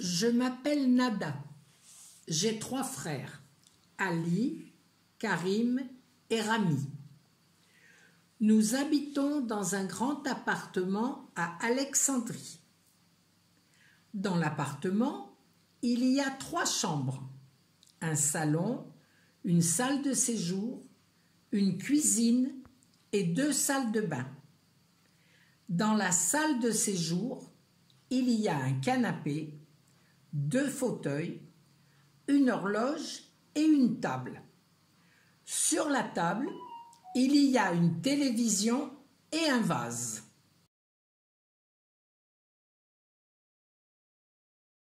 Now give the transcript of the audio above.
Je m'appelle Nada. J'ai 3 frères, Ali, Karim et Rami. Nous habitons dans un grand appartement à Alexandrie. Dans l'appartement, il y a 3 chambres, un salon, une salle de séjour, une cuisine et 2 salles de bain. Dans la salle de séjour, il y a un canapé, 2 fauteuils, une horloge et une table. Sur la table, il y a une télévision et un vase.